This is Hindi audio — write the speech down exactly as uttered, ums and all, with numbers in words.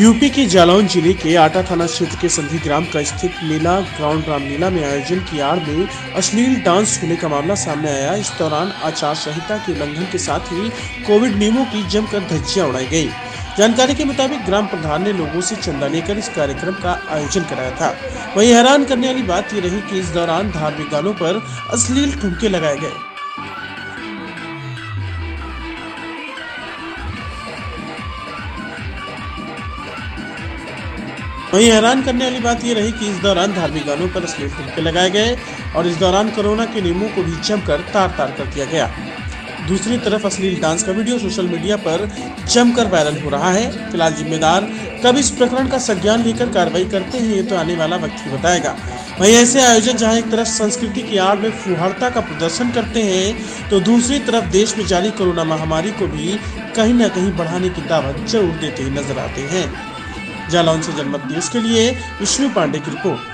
यूपी के जालौन जिले के आटा थाना क्षेत्र के संधी ग्राम का स्थित मेला ग्राउंड रामलीला में आयोजन की आड़ में अश्लील डांस होने का मामला सामने आया। इस दौरान आचार संहिता के उल्लंघन के साथ ही कोविड नियमों की जमकर धज्जियां उड़ाई गई। जानकारी के मुताबिक ग्राम प्रधान ने लोगों से चंदा लेकर इस कार्यक्रम का आयोजन कराया था। वहीं हैरान करने वाली बात ये रही कि इस दौरान धार्मिक गानों पर अश्लील ठुमके लगाए गए। वहीं हैरान करने वाली बात यह रही कि इस दौरान धार्मिक गानों पर अश्लील ठुमके लगाए गए और इस दौरान कोरोना के नियमों को भी जमकर तार तार कर दिया गया। दूसरी तरफ अश्लील डांस का वीडियो सोशल मीडिया पर जमकर वायरल हो रहा है। फिलहाल जिम्मेदार कब इस प्रकरण का संज्ञान लेकर कार्रवाई करते हैं, ये तो आने वाला वक्त ही बताएगा। वहीं ऐसे आयोजन जहां एक तरफ संस्कृति की आड़ में फुहारता का प्रदर्शन करते हैं, तो दूसरी तरफ देश में जारी कोरोना महामारी को भी कहीं न कहीं बढ़ाने की दावत जरूर देते ही नजर आते हैं। जालौन से जनमत न्यूज के लिए विष्णु पांडे की रिपोर्ट।